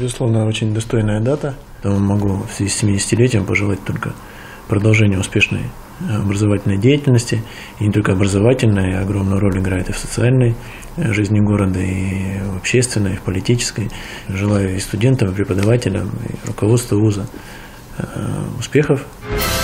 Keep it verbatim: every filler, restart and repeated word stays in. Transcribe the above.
безусловно, очень достойная дата. Могу в связи с семидесятилетием пожелать только продолжения успешной образовательной деятельности. И не только образовательной, а огромную роль играет и в социальной жизни города, и в общественной, и в политической. Желаю и студентам, и преподавателям, и руководству вуза успехов.